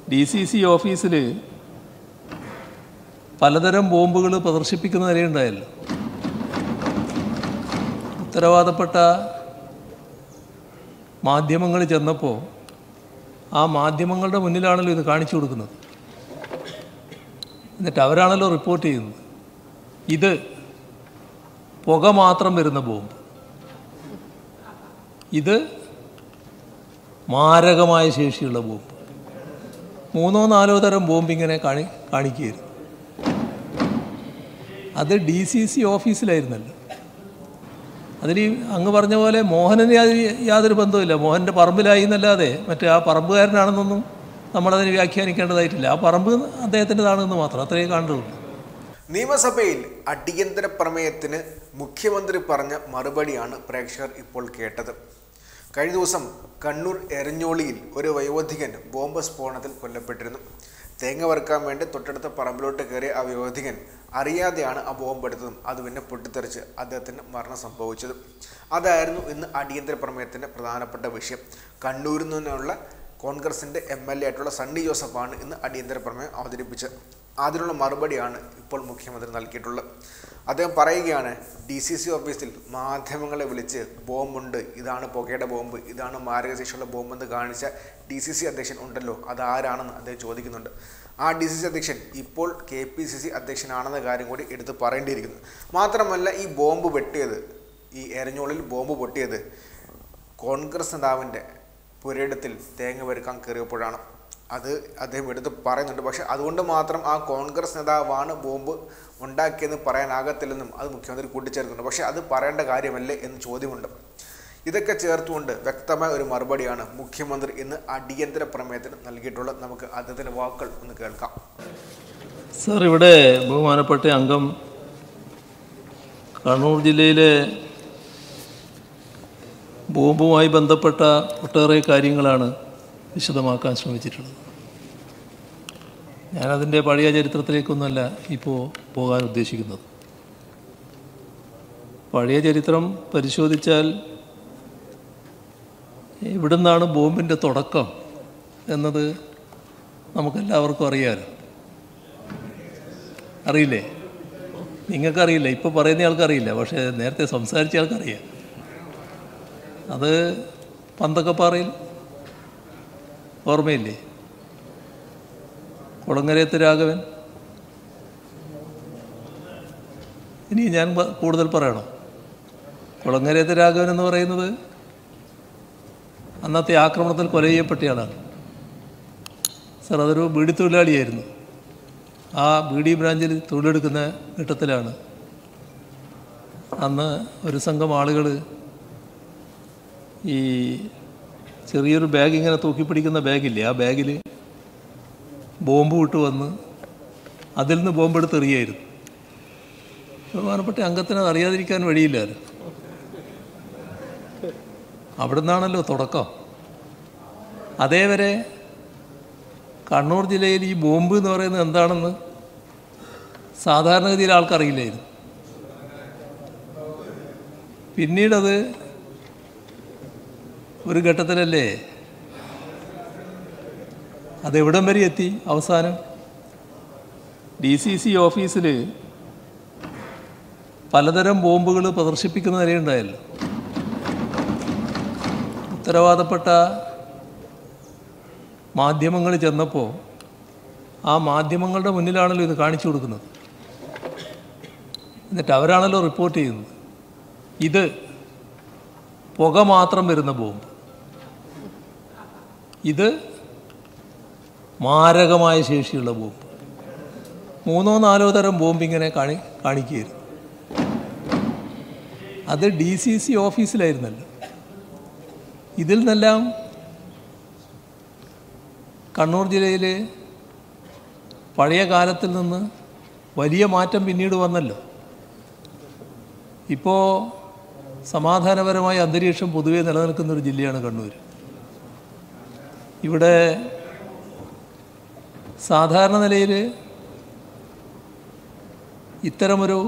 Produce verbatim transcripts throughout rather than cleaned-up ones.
D C C ഓഫീസിൽ പലതരം ബോംബുകൾ പ്രദർശിപ്പിക്കുന്ന നിലയുണ്ടായല്ലോ. ഉത്തരവാദപ്പെട്ട മാധ്യമങ്ങൾ ചെന്നപ്പോൾ ആ മാധ്യമങ്ങളുടെ മുന്നിലാണല്ലോ ഇത് കാണിച്ചു കൊടുക്കുന്നത്. എന്നിട്ട് അവരാണല്ലോ റിപ്പോർട്ട് ചെയ്യുന്നത്. ഇത് പുക മാത്രം വരുന്ന ബോംബ്, ഇത് മാരകമായ ശേഷിയുള്ള ബോംബ്, മൂന്നോ നാലോ തരം ബോംബ് ഇങ്ങനെ കാണി കാണിക്കുകയായിരുന്നു. അത് ഡി സി സി ഓഫീസിലായിരുന്നല്ലോ. അതിൽ അങ്ങ് പറഞ്ഞ പോലെ മോഹനന് യാതൊരു ബന്ധവുമില്ല. മോഹൻ്റെ പറമ്പിലായി എന്നല്ലാതെ മറ്റേ ആ പറമ്പുകാരനാണെന്നൊന്നും നമ്മളതിന് വ്യാഖ്യാനിക്കേണ്ടതായിട്ടില്ല. ആ പറമ്പ് അദ്ദേഹത്തിൻ്റെതാണെന്ന് മാത്രം, അത്രയേ കാണുള്ളൂ. നിയമസഭയിൽ അടിയന്തര പ്രമേയത്തിന് മുഖ്യമന്ത്രി പറഞ്ഞ മറുപടിയാണ് പ്രേക്ഷകർ ഇപ്പോൾ കേട്ടത്. കഴിഞ്ഞ ദിവസം കണ്ണൂർ എരഞ്ഞോളിയിൽ ഒരു വയോധികൻ ബോംബ് സ്ഫോടനത്തിൽ കൊല്ലപ്പെട്ടിരുന്നു. തേങ്ങ വറുക്കാൻ വേണ്ടി തൊട്ടടുത്ത പറമ്പിലോട്ട് കയറിയ ആ വയോധികൻ അറിയാതെയാണ് ആ ബോംബ് എടുത്തതും അത് പിന്നെ പൊട്ടിത്തെറിച്ച് അദ്ദേഹത്തിന് മരണം സംഭവിച്ചതും. അതായിരുന്നു ഇന്ന് അടിയന്തര പ്രമേയത്തിൻ്റെ പ്രധാനപ്പെട്ട വിഷയം. കണ്ണൂരിൽ നിന്നുള്ള കോൺഗ്രസിൻ്റെ എം എൽ എ ആയിട്ടുള്ള സണ്ണി ജോസഫാണ് ഇന്ന് അടിയന്തര പ്രമേയം അവതരിപ്പിച്ചത്. അതിനുള്ള മറുപടിയാണ് ഇപ്പോൾ മുഖ്യമന്ത്രി നൽകിയിട്ടുള്ളത്. അദ്ദേഹം പറയുകയാണ്, ഡി സി സി ഓഫീസിൽ മാധ്യമങ്ങളെ വിളിച്ച് ബോംബുണ്ട്, ഇതാണ് പുകയുടെ ബോംബ്, ഇതാണ് മാരകശേഷിയുള്ള ബോംബെന്ന് കാണിച്ച ഡി സി സി അധ്യക്ഷൻ ഉണ്ടല്ലോ, അതാരാണെന്ന് അദ്ദേഹം ചോദിക്കുന്നുണ്ട്. ആ ഡി സി സി അധ്യക്ഷൻ ഇപ്പോൾ കെ പി സി സി അധ്യക്ഷനാണെന്ന കാര്യം കൂടി എടുത്ത് പറയേണ്ടിയിരിക്കുന്നു. മാത്രമല്ല, ഈ ബോംബ് പൊട്ടിയത്, ഈ എരഞ്ഞോളിൽ ബോംബ് പൊട്ടിയത് കോൺഗ്രസ് നേതാവിൻ്റെ പുരയിടത്തിൽ തേങ്ങ വറുക്കാൻ കയറിയപ്പോഴാണ്. അത് അദ്ദേഹം എടുത്ത് പറയുന്നുണ്ട്. പക്ഷെ അതുകൊണ്ട് മാത്രം ആ കോൺഗ്രസ് നേതാവാണ് ബോംബ് ഉണ്ടാക്കിയെന്ന് പറയാനാകത്തില്ലെന്നും അത് മുഖ്യമന്ത്രി കൂട്ടിച്ചേർക്കുന്നുണ്ട്. പക്ഷെ അത് പറയേണ്ട കാര്യമല്ലേ എന്ന് ചോദ്യമുണ്ട്. ഇതൊക്കെ ചേർത്തുകൊണ്ട് വ്യക്തമായ ഒരു മറുപടിയാണ് മുഖ്യമന്ത്രി ഇന്ന് അടിയന്തര പ്രമേയത്തിന് നൽകിയിട്ടുള്ളത്. നമുക്ക് അദ്ദേഹത്തിൻ്റെ വാക്കുകൾ ഒന്ന് കേൾക്കാം. സർ, ഇവിടെ ബഹുമാനപ്പെട്ട അംഗം കണ്ണൂർ ജില്ലയിലെ ബോംബുമായി ബന്ധപ്പെട്ട ഒട്ടേറെ കാര്യങ്ങളാണ് വിശദമാക്കാൻ ശ്രമിച്ചിട്ടുള്ളത്. ഞാനതിൻ്റെ പഴയ ചരിത്രത്തിലേക്കൊന്നുമല്ല ഇപ്പോൾ പോകാൻ ഉദ്ദേശിക്കുന്നത്. പഴയ ചരിത്രം പരിശോധിച്ചാൽ എവിടെ നിന്നാണ് ബോംബിൻ്റെ തുടക്കം എന്നത് നമുക്കെല്ലാവർക്കും അറിയാമല്ലോ. അറിയില്ലേ? നിങ്ങൾക്കറിയില്ല, ഇപ്പോൾ പറയുന്ന ആൾക്കറിയില്ല, പക്ഷേ നേരത്തെ സംസാരിച്ച ആൾക്കറിയാം. അത് പന്തക്കപ്പാറയിൽ ഓർമ്മയില്ലേ? കുളങ്ങരയത്ത് രാഘവൻ. ഇനി ഞാൻ കൂടുതൽ പറയണം. കുളങ്ങരയത്ത് രാഘവൻ എന്ന് പറയുന്നത് അന്നത്തെ ആക്രമണത്തിൽ കൊല ചെയ്യപ്പെട്ടയാളാണ്. സർ, അതൊരു ബീഡി തൊഴിലാളിയായിരുന്നു. ആ ബീഡി ബ്രാഞ്ചിൽ തൊഴിലെടുക്കുന്ന ഘട്ടത്തിലാണ് അന്ന് ഒരു സംഘം ആളുകൾ ഈ ചെറിയൊരു ബാഗ് ഇങ്ങനെ തൂക്കിപ്പിടിക്കുന്ന ബാഗില്ലേ, ആ ബാഗിൽ ബോംബ് വിട്ട് വന്ന് അതിൽ നിന്ന് ബോംബെടുത്ത് എറിയായിരുന്നു. ബഹുമാനപ്പെട്ട അംഗത്തിന് അത് അറിയാതിരിക്കാൻ വഴിയില്ലായിരുന്നു. അവിടെ നിന്നാണല്ലോ തുടക്കം. അതേവരെ കണ്ണൂർ ജില്ലയിൽ ഈ ബോംബ് എന്ന് പറയുന്നത് എന്താണെന്ന് സാധാരണഗതിയിൽ ആൾക്കറിയില്ലായിരുന്നു. പിന്നീടത് ഒരു ഘട്ടത്തിലല്ലേ അതെവിടം വരെ എത്തി? അവസാനം ഡി സി സി ഓഫീസിൽ പലതരം ബോംബുകൾ പ്രദർശിപ്പിക്കുന്ന നിലയുണ്ടായല്ലോ. ഉത്തരവാദപ്പെട്ട മാധ്യമങ്ങൾ ചെന്നപ്പോൾ ആ മാധ്യമങ്ങളുടെ മുന്നിലാണല്ലോ ഇത് കാണിച്ചു കൊടുക്കുന്നത്. എന്നിട്ട് അവരാണല്ലോ റിപ്പോർട്ട് ചെയ്യുന്നത്. ഇത് പുക മാത്രം വരുന്ന ബോംബ്, ഇത് മാരകമായ ശേഷിയുള്ള ബോംബ്, മൂന്നോ നാലോ തരം ബോംബ് ഇങ്ങനെ കാണി കാണിക്കുകയായിരുന്നു. അത് ഡി സി സി ഓഫീസിലായിരുന്നല്ലോ. ഇതിൽ നിന്നെല്ലാം കണ്ണൂർ ജില്ലയിൽ പഴയ കാലത്തിൽ നിന്ന് വലിയ മാറ്റം പിന്നീട് വന്നല്ലോ. ഇപ്പോൾ സമാധാനപരമായ അന്തരീക്ഷം പൊതുവെ നിലനിൽക്കുന്നൊരു ജില്ലയാണ് കണ്ണൂർ. ഇവിടെ സാധാരണ നിലയിൽ ഇത്തരമൊരു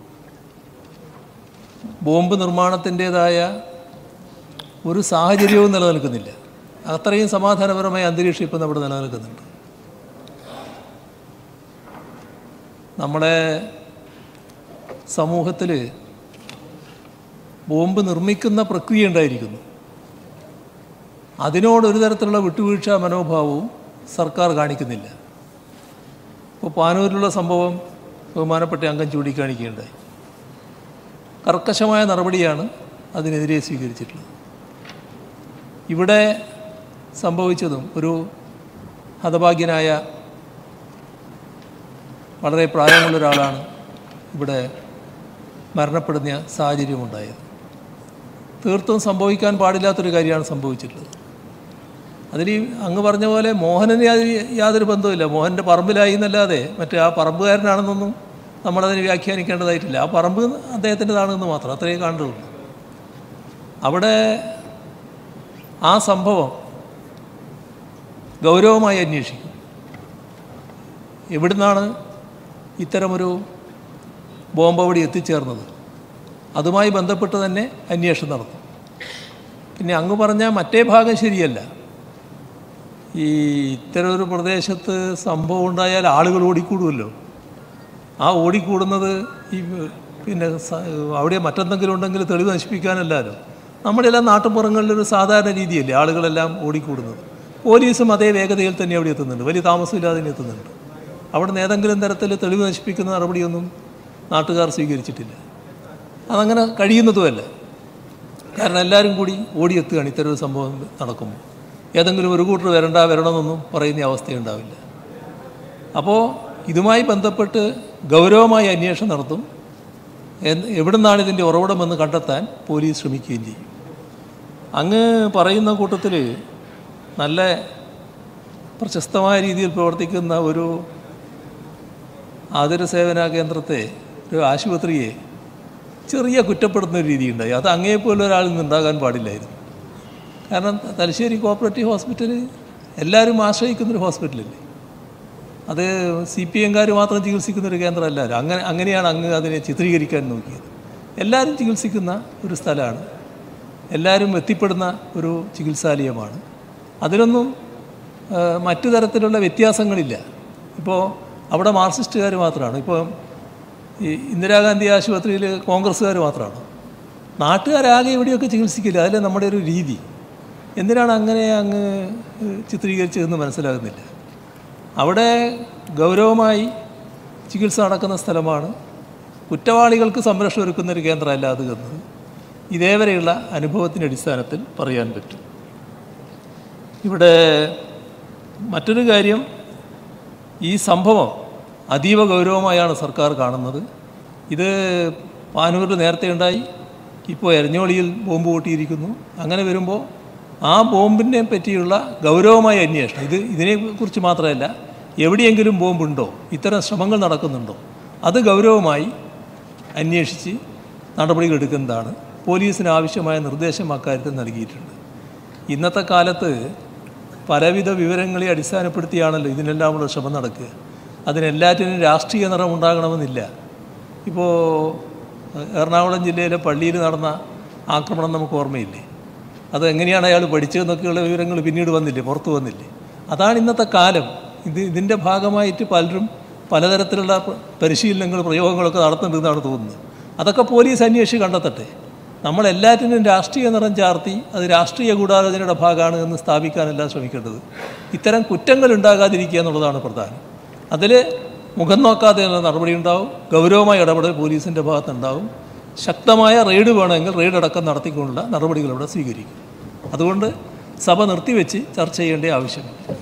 ബോംബ് നിർമ്മാണത്തിൻ്റേതായ ഒരു സാഹചര്യവും നിലനിൽക്കുന്നില്ല. അത്രയും സമാധാനപരമായ അന്തരീക്ഷം ഇപ്പോൾ നമ്മുടെ നിലനിൽക്കുന്നുണ്ട്. നമ്മളെ സമൂഹത്തിൽ ബോംബ് നിർമ്മിക്കുന്ന പ്രക്രിയ ഉണ്ടായിരിക്കുന്നു. അതിനോടൊരു തരത്തിലുള്ള വിട്ടുവീഴ്ച മനോഭാവവും സർക്കാർ കാണിക്കുന്നില്ല. ഇപ്പോൾ പാനൂരിലുള്ള സംഭവം ബഹുമാനപ്പെട്ട അംഗം ചൂണ്ടിക്കാണിക്കുകയുണ്ടായി. കർക്കശമായ നടപടിയാണ് അതിനെതിരെ സ്വീകരിച്ചിട്ടുള്ളത്. ഇവിടെ സംഭവിച്ചതും ഒരു ഹതഭാഗ്യനായ വളരെ പ്രായമുള്ള ഒരാളാണ് ഇവിടെ മരണപ്പെടുന്ന സാഹചര്യമുണ്ടായത്. തീർത്തും സംഭവിക്കാൻ പാടില്ലാത്തൊരു കാര്യമാണ് സംഭവിച്ചിട്ടുള്ളത്. അതിൽ അങ്ങ് പറഞ്ഞ പോലെ മോഹനന് യാതൊരു ബന്ധവുമില്ല. മോഹൻ്റെ പറമ്പിലായി എന്നല്ലാതെ മറ്റേ ആ പറമ്പുകാരനാണെന്നൊന്നും നമ്മളതിനെ വ്യാഖ്യാനിക്കേണ്ടതായിട്ടില്ല. ആ പറമ്പ് അദ്ദേഹത്തിൻ്റെതാണെന്ന് മാത്രം, അത്രയേ കാണുള്ളൂ. അവിടെ ആ സംഭവം ഗൗരവമായി അന്വേഷിക്കും. എവിടുന്നാണ് ഇത്തരമൊരു ബോംബ് അവിടെ എത്തിച്ചേർന്നത്, അതുമായി ബന്ധപ്പെട്ട് തന്നെ അന്വേഷണം നടത്തും. പിന്നെ അങ്ങ് പറഞ്ഞ മറ്റേ ഭാഗം ശരിയല്ല. ഈ ഇത്തരമൊരു പ്രദേശത്ത് സംഭവം ഉണ്ടായാൽ ആളുകൾ ഓടിക്കൂടുമല്ലോ. ആ ഓടിക്കൂടുന്നത് ഈ പിന്നെ അവിടെ മറ്റെന്തെങ്കിലും ഉണ്ടെങ്കിൽ തെളിവ് നശിപ്പിക്കാനല്ലല്ലോ. നമ്മുടെ എല്ലാം നാട്ടുപുറങ്ങളിലൊരു സാധാരണ രീതിയല്ലേ ആളുകളെല്ലാം ഓടിക്കൂടുന്നത്. പോലീസും അതേ വേഗതയിൽ തന്നെ അവിടെ എത്തുന്നുണ്ട്, വലിയ താമസമില്ലാതെ തന്നെ എത്തുന്നുണ്ട്. അവിടെ നിന്ന് ഏതെങ്കിലും തരത്തിൽ തെളിവ് നശിപ്പിക്കുന്ന നടപടിയൊന്നും നാട്ടുകാർ സ്വീകരിച്ചിട്ടില്ല. അതങ്ങനെ കഴിയുന്നതുമല്ല. കാരണം എല്ലാവരും കൂടി ഓടിയെത്തുകയാണ് ഇത്തരമൊരു സംഭവം നടക്കുമ്പോൾ. ഏതെങ്കിലും ഒരു കൂട്ടർ വരണ്ട വരണമെന്നൊന്നും പറയുന്ന അവസ്ഥയുണ്ടാവില്ല. അപ്പോൾ ഇതുമായി ബന്ധപ്പെട്ട് ഗൗരവമായ അന്വേഷണം നടത്തും. എവിടെ നിന്നാണ് ഇതിൻ്റെ ഉറവിടമെന്ന് കണ്ടെത്താൻ പോലീസ് ശ്രമിക്കുകയും ചെയ്യും. അങ്ങ് പറയുന്ന കൂട്ടത്തിൽ നല്ല പ്രശസ്തമായ രീതിയിൽ പ്രവർത്തിക്കുന്ന ഒരു ആതുര സേവന കേന്ദ്രത്തെ, ഒരു ആശുപത്രിയെ ചെറിയ കുറ്റപ്പെടുത്തുന്ന ഒരു രീതിയുണ്ടായി. അത് അങ്ങേപ്പോലെ ഒരാളിൽ നിന്നുണ്ടാകാൻ പാടില്ലായിരുന്നു. കാരണം തലശ്ശേരി കോപ്പറേറ്റീവ് ഹോസ്പിറ്റൽ എല്ലാവരും ആശ്രയിക്കുന്നൊരു ഹോസ്പിറ്റലല്ലേ. അത് സി പി എംകാർ മാത്രം ചികിത്സിക്കുന്നൊരു കേന്ദ്രമല്ല. അങ്ങനെ അങ്ങനെയാണ് അങ്ങ് അതിനെ ചിത്രീകരിക്കാൻ നോക്കിയത്. എല്ലാവരും ചികിത്സിക്കുന്ന ഒരു സ്ഥലമാണ്, എല്ലാവരും എത്തിപ്പെടുന്ന ഒരു ചികിത്സാലയമാണ്. അതിലൊന്നും മറ്റു തരത്തിലുള്ള വ്യത്യാസങ്ങളില്ല. ഇപ്പോൾ അവിടെ മാർക്സിസ്റ്റുകാർ മാത്രമാണ്. ഇപ്പോൾ ഈ ഇന്ദിരാഗാന്ധി ആശുപത്രിയിൽ കോൺഗ്രസ്സുകാർ മാത്രമാണ്. നാട്ടുകാരാകെ ഇവിടെയൊക്കെ ചികിത്സിക്കില്ല. അതല്ലേ നമ്മുടെ ഒരു രീതി. എന്തിനാണ് അങ്ങനെ അങ്ങ് ചിത്രീകരിച്ചതെന്ന് മനസ്സിലാകുന്നില്ല. അവിടെ ഗൗരവമായി ചികിത്സ നടക്കുന്ന സ്ഥലമാണ്. കുറ്റവാളികൾക്ക് സംരക്ഷണം ഒരുക്കുന്നൊരു കേന്ദ്രമല്ല അത് എന്നത് ഇതേവരെയുള്ള അനുഭവത്തിൻ്റെ അടിസ്ഥാനത്തിൽ പറയാൻ പറ്റും. ഇവിടെ മറ്റൊരു കാര്യം, ഈ സംഭവം അതീവ ഗൗരവമായാണ് സർക്കാർ കാണുന്നത്. ഇത് പാനൂരിൽ നേരത്തെ ഉണ്ടായി, ഇപ്പോൾ എരഞ്ഞോളിയിൽ ബോംബ് പൊട്ടിയിരിക്കുന്നു. അങ്ങനെ വരുമ്പോൾ ആ ബോംബിനെ പറ്റിയുള്ള ഗൗരവമായ അന്വേഷണം, ഇത് ഇതിനെക്കുറിച്ച് മാത്രമല്ല, എവിടെയെങ്കിലും ബോംബുണ്ടോ, ഇത്തരം ശ്രമങ്ങൾ നടക്കുന്നുണ്ടോ, അത് ഗൗരവമായി അന്വേഷിച്ച് നടപടികൾ എടുക്കുന്നതാണ്. പോലീസിന് ആവശ്യമായ നിർദ്ദേശം അക്കാര്യത്തിൽ നൽകിയിട്ടുണ്ട്. ഇന്നത്തെ കാലത്ത് പലവിധ വിവരങ്ങളെ അടിസ്ഥാനപ്പെടുത്തിയാണല്ലോ ഇതിനെല്ലാമുള്ള ശ്രമം നടക്കുക. അതിനെല്ലാറ്റിനും രാഷ്ട്രീയ നിറം ഉണ്ടാകണമെന്നില്ല. ഇപ്പോൾ എറണാകുളം ജില്ലയിലെ പള്ളിയിൽ നടന്ന ആക്രമണം നമുക്ക് ഓർമ്മയില്ലേ? അതെങ്ങനെയാണ് അയാൾ പഠിച്ചതെന്നൊക്കെയുള്ള വിവരങ്ങൾ പിന്നീട് വന്നില്ലേ, പുറത്തു വന്നില്ലേ? അതാണ് ഇന്നത്തെ കാലം. ഇത് ഇതിൻ്റെ ഭാഗമായിട്ട് പലരും പലതരത്തിലുള്ള പരിശീലനങ്ങൾ പ്രയോഗങ്ങളൊക്കെ നടത്തുന്നുണ്ടെന്നാണ് തോന്നുന്നത്. അതൊക്കെ പോലീസ് അന്വേഷിച്ച് കണ്ടെത്തട്ടെ. നമ്മളെല്ലാറ്റിനും രാഷ്ട്രീയ നിറം ചാർത്തി അത് രാഷ്ട്രീയ ഗൂഢാലോചനയുടെ ഭാഗമാണ് എന്ന് സ്ഥാപിക്കാനല്ല ശ്രമിക്കേണ്ടത്. ഇത്തരം കുറ്റങ്ങൾ ഉണ്ടാകാതിരിക്കുക എന്നുള്ളതാണ് പ്രധാനം. അതിൽ മുഖം നോക്കാതെയുള്ള നടപടി ഉണ്ടാവും. ഗൗരവമായ ഇടപെടൽ പോലീസിൻ്റെ ഭാഗത്തുണ്ടാവും. ശക്തമായ റെയ്ഡ് വേണമെങ്കിൽ റെയ്ഡ് അടക്കം നടത്തിക്കൊണ്ടുള്ള നടപടികൾ ഇവിടെ സ്വീകരിക്കും. അതുകൊണ്ട് സഭ നിർത്തിവെച്ച് ചർച്ച ചെയ്യേണ്ട ആവശ്യമില്ല.